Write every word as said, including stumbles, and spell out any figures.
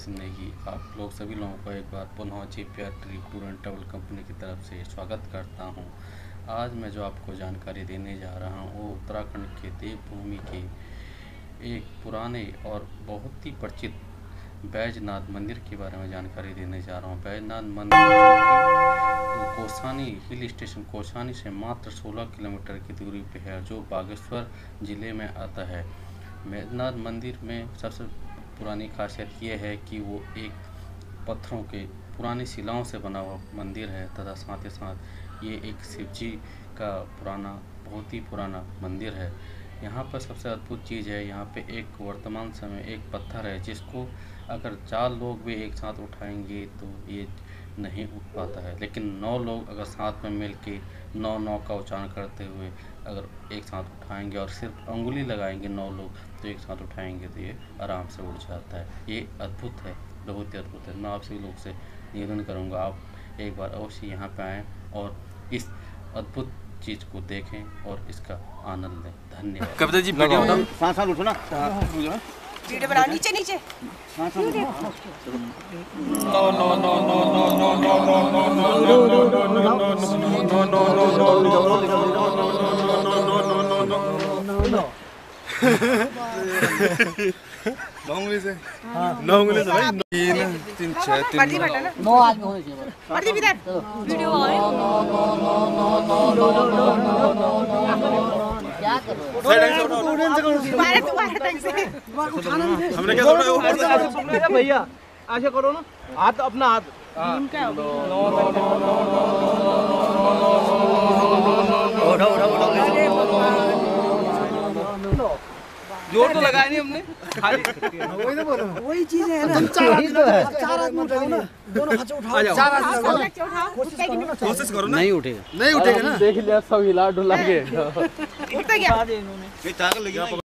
सिंह नेगी आप लोग सभी लोगों को एक बार पुनः JPR trip tour and travel company की तरफ से स्वागत करता हूं। आज मैं जो आपको जानकारी देने जा रहा हूं वो उत्तराखंड के देवभूमि के एक पुराने और बहुत ही परिचित बैजनाथ मंदिर के बारे में जानकारी देने जा रहा हूं। बैजनाथ मंदिर जो कि कौसानी हिल स्टेशन कौसानी से मात्र सोलह किलोमीटर की दूरी पे है, जो बागेश्वर ज़िले में आता है। बैजनाथ मंदिर में सबसे पुरानी खासियत यह है कि वो एक पत्थरों के पुरानी शिलाओं से बना हुआ मंदिर है तथा साथ ही साथ ये एक शिवजी का पुराना बहुत ही पुराना मंदिर है। यहाँ पर सबसे अद्भुत चीज़ है, यहाँ पे एक वर्तमान समय एक पत्थर है जिसको अगर चार लोग भी एक साथ उठाएंगे तो ये नहीं उठ पाता है, लेकिन नौ लोग अगर साथ में मिल के नौ नौ का उच्चारण करते हुए अगर एक साथ उठाएंगे और सिर्फ अंगुली लगाएंगे नौ लोग तो एक साथ उठाएंगे तो ये आराम से उठ जाता है। ये अद्भुत है, बहुत ही अद्भुत है। मैं आप सभी लोग से निवेदन करूँगा आप एक बार अवश्य यहाँ पे आएँ और इस अद्भुत चीज़ को देखें और इसका आनंद लें। धन्यवाद। कविता जी वीडियो साथ साथ उठो ना, वीडियो बनाओ, नीचे नीचे no no no no no no no no no नौ उंगली से नौ उंगली से भाई तीन तीन छह तीन नौ आदमी होने चाहिए। प्रदीप इधर वीडियो आओ। क्या करो तुम्हारे तुम्हारे तक से हमने क्या सोचा भैया ऐसे करो ना, हाथ अपना हाथ जोर तो लगाया नहीं हमने, वही तो बोल रहा हूं, वही चीज है ना। चार आदमी तो है, चार आदमी उठाओ ना, दोनों हाथ उठाओ, चार आदमी कोशिश करो ना। नहीं उठेगा नहीं उठेगा ना, देख लिया सब हिला डुला के उठता क्या? ये ताकत लगी।